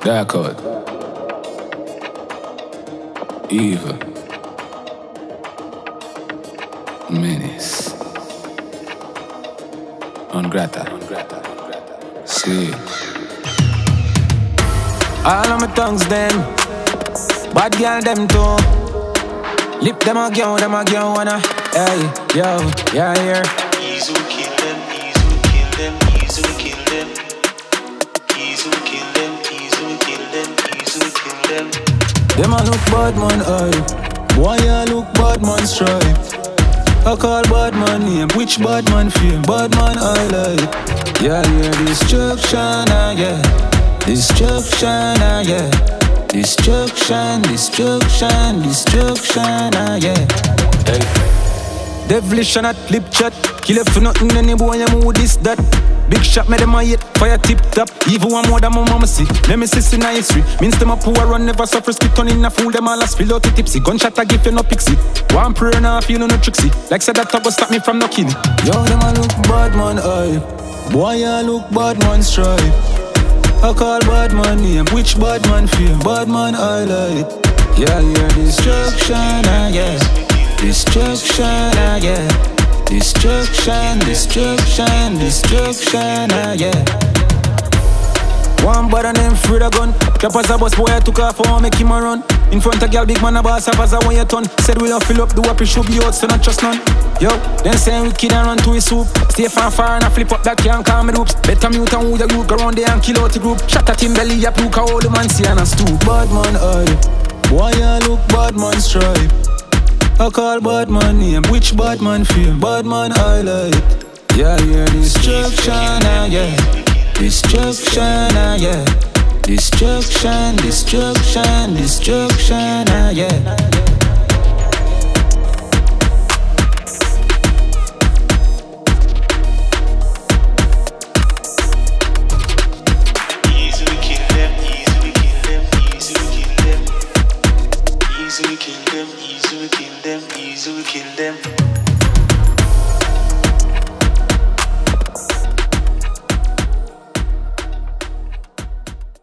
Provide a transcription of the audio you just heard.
Dark out. Evil. Menace. On Grata. Sweet. All of my tongues them. Bad girl them too. Lip them a girl wanna. Hey, yo, yeah, here. Easy will kill them, easy will kill them, easy will kill them. Easy will kill them, easy will kill them, easy will kill them. Them a look bad man eye. Boy a look bad man stripe. I call bad man name, which bad man feel? Bad man highlight. Yeah, yeah, destruction, yeah. Destruction, yeah. Destruction, destruction, destruction, yeah. Hey. Devilish and not lip chat. Kill it for nothing, any boy you move this, that. Big shot, me them a hit, fire tip top. Even one more than my mama see. Let me see in history. Means them a poor run, never suffer, spit on in a fool. Them all a spill out the tipsy. Gunshot a give you no pixie. One prayer now, feel no tricksy. Like said that go stop me from no killing. Yo, them a look bad man eye. Boy a look bad man stripe. I call bad man name, which bad man feel? Bad man highlight. Yeah, yeah, destruction, yeah. Destruction, yeah. Destruction, destruction, destruction, yeah. One bad and them free the gun. Drop as a bus boy I took off for make him a run. In front of girl big man a boss up as a when you turn. Said we don't fill up the wappy should be out so not trust none. Yo, then saying we kid and run to his soup. Stay far and I flip up that can't calm me loops. Better mute and who the group go round there and kill out the group. Shot at him belly up look how all the man see and a stoop. Bad man eye. Boy I look bad man stripe. I call bad man name, which bad man feel? Bad man highlight. Yeah, yeah, destruction, yeah. Destruction, yeah. Destruction, destruction, destruction, yeah. Easy will kill them, easy will kill them, easy will kill them. Easy will kill them, easy will kill them, easy will kill them.